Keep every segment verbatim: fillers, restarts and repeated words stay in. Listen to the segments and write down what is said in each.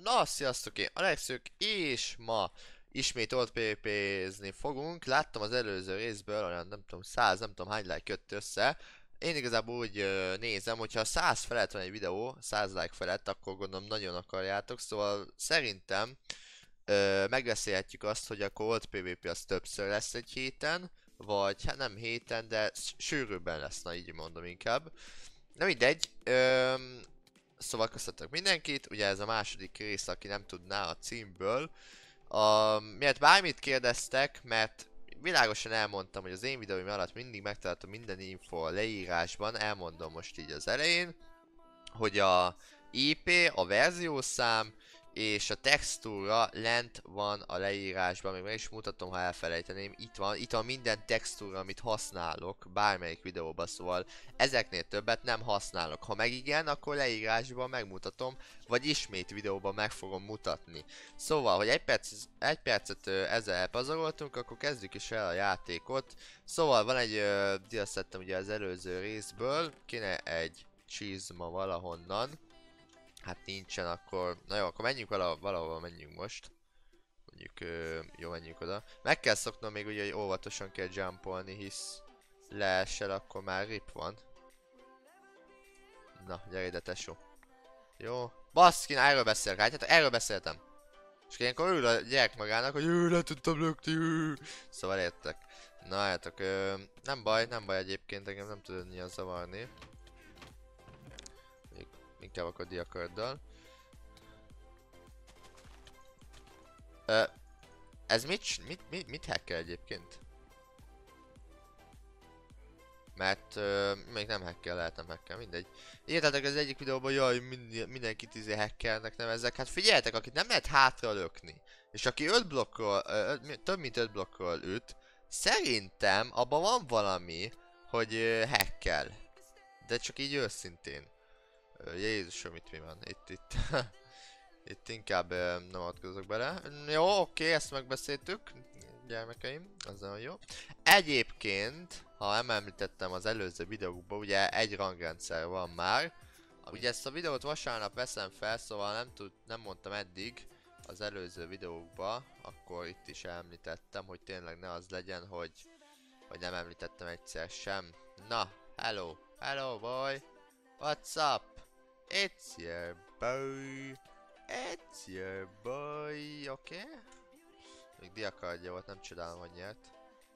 Na, sziasztok, én Alexök, és ma ismét ott pé pé-zni fogunk. Láttam az előző részből, olyan nem tudom, száz, nem tudom hány like jött össze. Én igazából úgy ö, nézem, hogyha száz felett van egy videó, száz like felett, akkor gondolom nagyon akarjátok. Szóval szerintem ö, megbeszélhetjük azt, hogy akkor ott pé vé pé az többször lesz egy héten. Vagy hát nem héten, de s- sűrűbben lesz, na így mondom inkább. Na mindegy, öm, szóval köszöntök mindenkit, ugye ez a második rész, aki nem tudná a címből. A, miért bármit kérdeztek, mert világosan elmondtam, hogy az én videóim alatt mindig megtaláltam minden info a leírásban, elmondom most így az elején, hogy a i pé, a verziószám és a textúra lent van a leírásban, még meg is mutatom, ha elfelejteném, itt van, itt van minden textúra, amit használok bármelyik videóban, szóval ezeknél többet nem használok. Ha meg igen, akkor leírásban megmutatom, vagy ismét videóban meg fogom mutatni. Szóval, hogy egy, perc, egy percet ö, ezzel elpazaroltunk, akkor kezdjük is el a játékot. Szóval van egy ö, diaszettem ugye az előző részből, kéne egy csizma valahonnan. Hát nincsen, akkor... Na jó, akkor menjünk vala, valahova menjünk most. Mondjuk, ö, jó, menjünk oda. Meg kell szoknom még ugye, hogy óvatosan kell jumpolni, hisz leesel, akkor már rip van. Na, gyere ide, tesó. Jó. Baszki, na, erről beszélek, hát erről beszéltem. És ilyenkor örül a gyerek magának, hogy ő, le tudtam lökni, ő. Szóval értek. Na, hát, ö, nem baj, nem baj egyébként, engem nem tudod mi zavarni. Inkább akkor diakarddal. Ö, ez mit, mit, mit, mit hackkel egyébként? Mert ö, még nem hackkel, lehet nem hackkel, mindegy. Írtátok az egyik videóban, jaj, mind, mindenkit izé hackelnek nevezzek. Hát figyeljetek, akit nem lehet hátra lökni, és aki öt blokkról, ö, ö, több mint öt blokkról üt, szerintem abban van valami, hogy ö, hackkel. De csak így őszintén. Ö, Jézusom, itt mi van? Itt, itt. Itt inkább uh, nem avatkozok bele. Jó, oké, ezt megbeszéltük. Gyermekeim, az nagyon jó. Egyébként, ha nem említettem az előző videókban, ugye egy rangrendszer van már. Ugye ezt a videót vasárnap veszem fel, szóval nem, tud, nem mondtam eddig az előző videókban, akkor itt is említettem, hogy tényleg ne az legyen, hogy, hogy nem említettem egyszer sem. Na, hello, hello boy, what's up? It's your boy. It's your boy, oké? Okay? Még diakardja volt, nem csodálom, hogy nyert.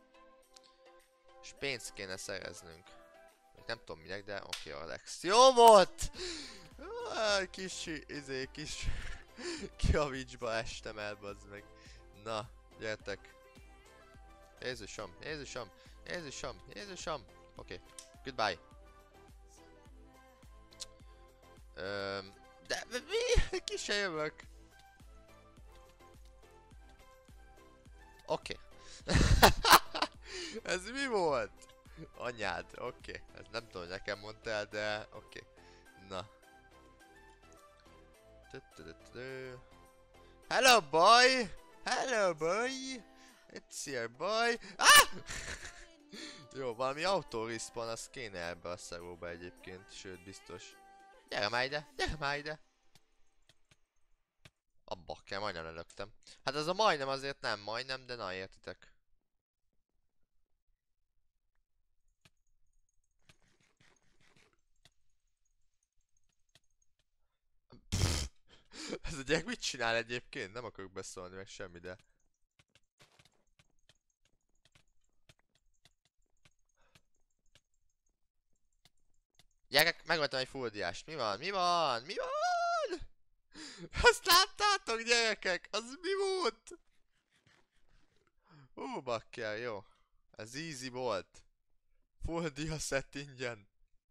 És pénzt kéne szereznünk. Még nem tudom minek, de oké, okay, Alex. Jó volt! Ah, kis, izé, kis kiavicsba estem el, bazd meg. Na, gyertek. Jézusom, Jézusom, Jézusom, Jézusom. Oké, okay. Goodbye. Öm, de mi? Ki se jövök. Oké. Okay. Ez mi volt? Anyád, oké. Okay. Ez nem tudom, hogy nekem mondtál, de oké. Okay. Na. Hello boy! Hello boy! It's your boy! Ah! Jó, valami auto-respawn, az kéne ebbe a szaróba egyébként, sőt biztos. Gyere már ide, gyere már ide! Abba kell, majdnem lelöktem. Hát az a majdnem azért nem majdnem, de na értitek. Pff, ez a gyerek mit csinál egyébként? Nem akarok beszólni meg semmi, de... Gyerekek, megvettem egy full diást. Mi van? Mi van? Mi van? Azt láttátok, gyerekek? Az mi volt? Ó, bakker, jó. Ez easy volt. Full dia set ingyen.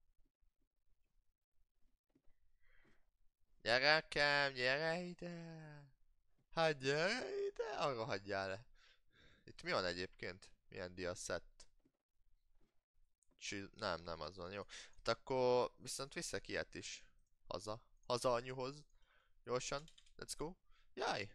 Gyerekem, gyere ide. Hát gyere ide. Arra hagyjál le. Itt mi van egyébként? Milyen dia set? Csi... Nem, nem az van, jó. Hát akkor viszont viszek ilyet is. Haza. Haza anyuhoz. Gyorsan. Let's go. Jaj.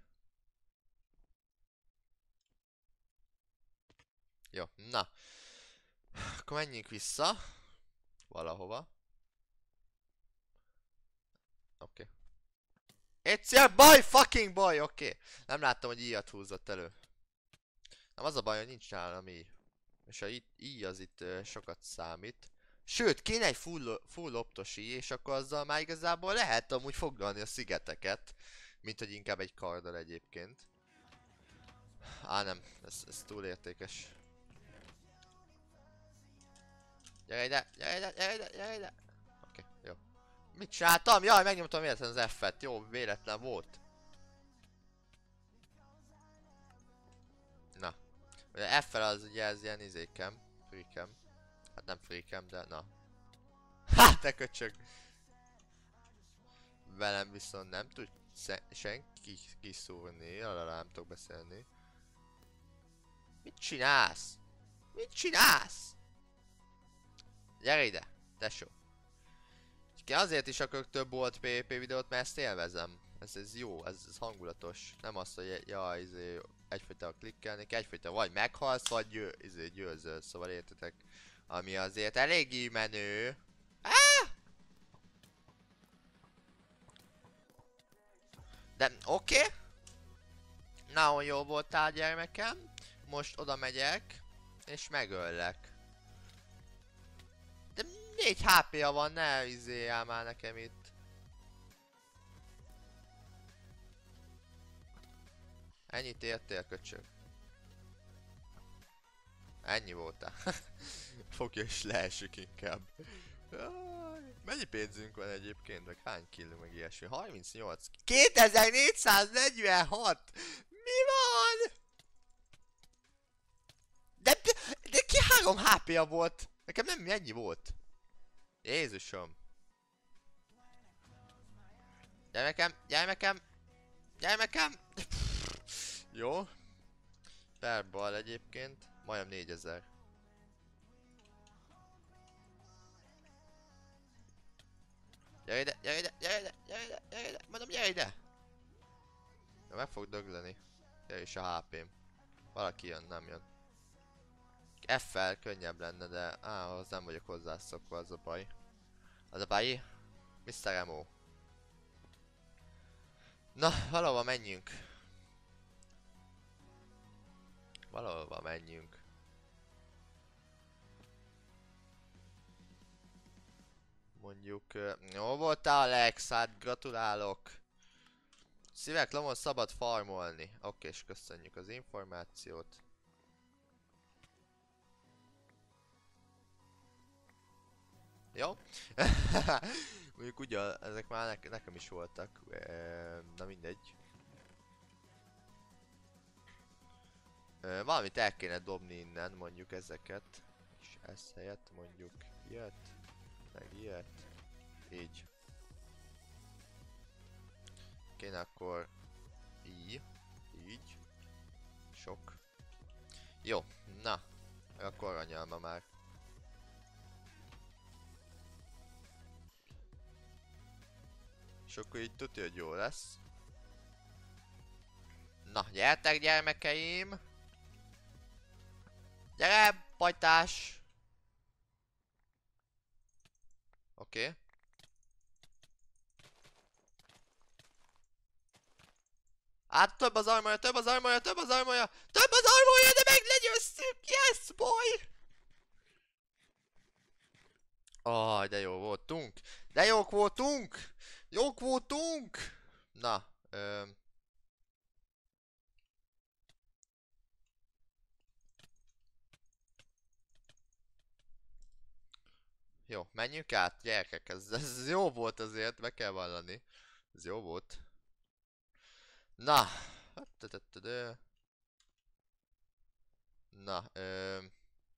Jó, na. Akkor menjünk vissza. Valahova. Oké. Okay. It's your boy, fucking boy, oké. Okay. Nem láttam, hogy íjat húzott elő. Nem az a baj, hogy nincs nálam íj. És a íj az itt uh, sokat számít. Sőt, kéne egy full, full optos íj, és akkor azzal már igazából lehet amúgy foglalni a szigeteket. Mint hogy inkább egy karddal egyébként. Á nem, ez, ez túl értékes. Gyere ide, gyere ide, gyere ide, gyere ide. Oké, okay, jó. Mit csináltam? Jaj, megnyomtam véletlen az F-et. Jó, véletlen volt. Na. Ugye F-fel az ugye ez ilyen izékem. Freakem. Hát nem freakem, de na. Ha, te köcsög. Velem viszont nem tud senki kiszúrni. Lalala, nem tudok beszélni. Mit csinálsz? Mit csinálsz? Gyere ide, tesó. Azért is akarok több volt PvP videót, mert ezt élvezem. Ez, ez jó, ez, ez hangulatos. Nem az, hogy ja, izé, egyfajta klikkelni, egyfajta vagy meghalsz, vagy győ, izé, győzöl, szóval értetek. Ami azért eléggé menő. Ah! De oké. Okay. Nagyon jó voltál, gyermekem. Most oda megyek, és megöllek. De négy há pé-ja van, ne izéljál már nekem itt. Ennyit értél, köcsög. Ennyi voltál. Fogja és leesik inkább. Mennyi pénzünk van egyébként, meg hány kill, meg ilyesmi? harmincnyolc. kétezer-négyszáznegyvenhat! Mi van? De, de, de ki három há pé-ja volt? Nekem nem ennyi volt. Jézusom. Gyermekem, gyermekem, gyermekem. Jó. Per bal egyébként. Majdnem négyezer. Gyere ide, gyere ide, gyere ide, gyere ide, gyere ide, mondom gyere ide! Ja, meg fog dögleni. Gyere is a há pém. Valaki jön, nem jön. F-fel könnyebb lenne, de á, ahhoz nem vagyok hozzászokva, az a baj. Az a baj. miszter Emo. Na, valahova menjünk. Valahova menjünk. Mondjuk... Uh, jó voltál, Alex, hát gratulálok. Szívek lomon szabad farmolni. Oké, és köszönjük az információt. Jó? Mondjuk ugye ezek már ne nekem is voltak. E na mindegy. E valamit el kéne dobni innen, mondjuk ezeket. És ez helyett mondjuk ilyet. Meg ilyet. Így. Kéne akkor így. Így. Sok. Jó, na. Akkor aranyalma már. És akkor így tudja, hogy jó lesz. Na, gyertek gyermekeim! Gyere, pajtás! Oké. Okay. Hát több az armorja, több az armorja, több az armorja, több az armorja, de meg legyőztük! Yes, boy! Aj, de jó voltunk! De jók voltunk! Jók voltunk! Na, öm... Jó, menjünk át, gyerekek, ez, ez jó volt azért, meg kell vallani. Ez jó volt. Na, na, öm...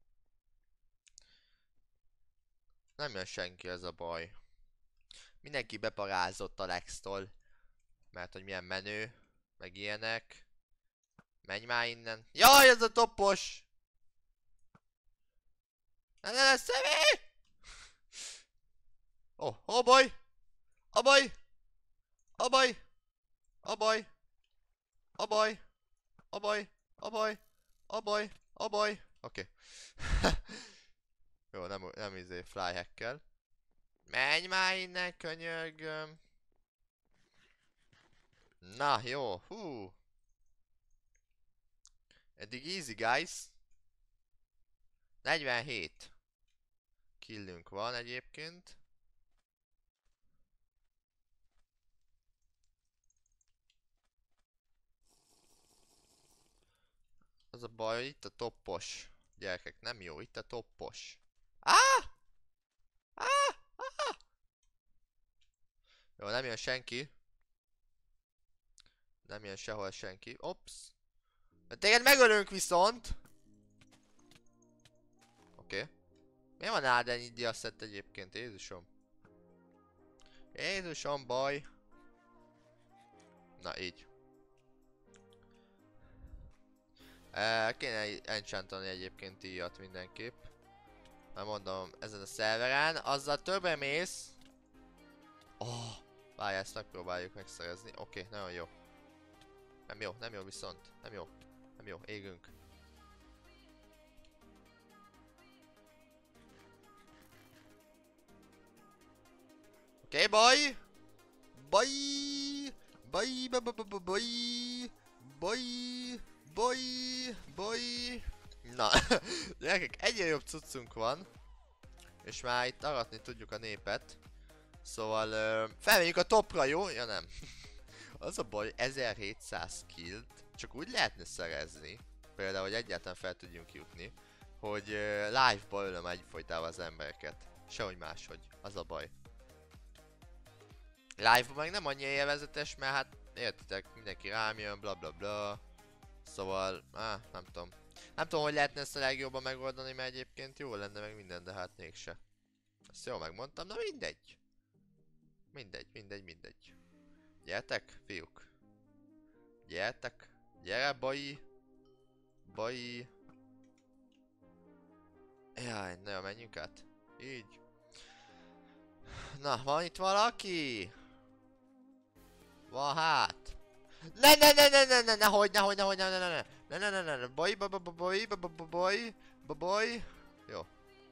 Nem jön senki, ez a baj. Mindenki beparázott Alex-tól. Mert hogy milyen menő. Meg ilyenek. Menj már innen. Jaj, ez a topos! Ne ne ne, személy! Oh, oh baj! A baj! A baj! A baj! A baj! A baj! A baj! A baj! A baj! Oké. Jó, nem, nem izé fly hackkel. Menj már innen, könyörgöm! Na, jó, hú. Eddig easy, guys. negyvenhét killünk van egyébként. Az a baj, hogy itt a toppos. Gyerekek, nem jó, itt a toppos. Ah! Ah! Ah! Jó, nem jön senki. Nem jön sehol senki. Ops. De téged megölünk viszont! Oké. Okay. Miért van nálad ennyi diaszett egyébként? Jézusom. Jézusom, baj. Na, így. E, kéne enchantolni egyébként íjat mindenképp. Már mondom, ezen a szerveren. Azzal többre mész. Oh, várj, ezt megpróbáljuk megszerezni. Oké, okay, nagyon jó. Nem jó, nem jó viszont. Nem jó. Nem jó, égünk. Oké, okay, baj! Baj! Baj! Baj! Baj! Baj! Baj! Baj! Baj! Na, gyerekek, egyre jobb cuccunk van. És már itt aratni tudjuk a népet. Szóval, uh, felmegyünk a topra, jó? Ja nem. Az a baj, ezerhétszáz killt csak úgy lehetne szerezni. Például, hogy egyáltalán fel tudjunk jutni. Hogy uh, live-ba ölöm egyfolytában az embereket. Sehogy máshogy. Az a baj. Live-ban meg nem annyira élvezetes, mert hát értitek, mindenki rám jön, bla bla bla. Szóval, áh, nem tudom. Nem tudom, hogy lehetne ezt a legjobban megoldani, mert egyébként jó lenne meg minden, de hát mégse. Ezt jól megmondtam, na mindegy. Mindegy, mindegy, mindegy. Gyertek, fiúk. Gyertek. Gyere, bai. Bai. Jaj, na jó, menjünk át. Így. Na, van itt valaki? Van hát. Ne ne ne ne ne ne nehogy, nehogy, nehogy, ne ne ne ne ne ne ne ne ne baj, baj, baj, baj, baj, baj, baj, baj. Jó.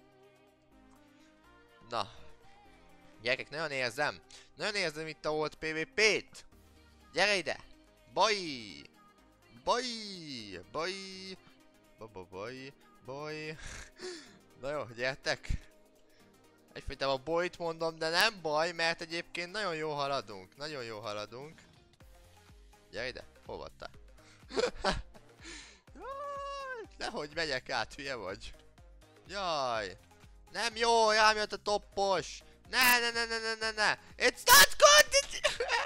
Na. Gyerekek, nagyon érzem. Nagyon érzem itt a old pé vé pét. Gyere ide. Baj. Baj. Baj. Baj, baj, baj. Na jó, gyertek. Egyfajtában a bolyt mondom, de nem baj, mert egyébként nagyon jó haladunk. Nagyon jó haladunk. Gyere ide, hol voltál? Nehogy megyek át, hülye vagy. Jaj. Nem jó, rám jött a toppos. Ne, ne, ne, ne, ne, ne, ne. It's not good!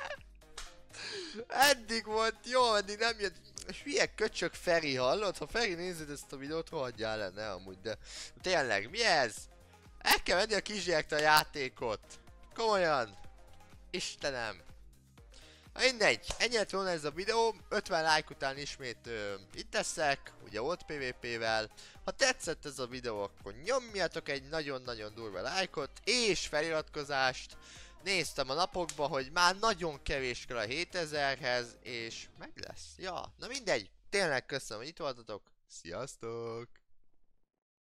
Eddig volt jó, eddig nem jött. Hülye köcsök Feri, hallod? Ha Feri nézed ezt a videót, rohadjál le, ne amúgy, de... Tényleg, mi ez? El kell venni a kisgyerektől a játékot. Komolyan. Istenem. Mindegy, ennyi lett volna ez a videó, ötven like után ismét ö, itt leszek, ugye old pé vé pével. Ha tetszett ez a videó, akkor nyomjatok egy nagyon-nagyon durva lájkot és feliratkozást. Néztem a napokban, hogy már nagyon kevés kell a hétezerhez, és meg lesz. Ja, na mindegy, tényleg köszönöm, hogy itt voltatok, sziasztok!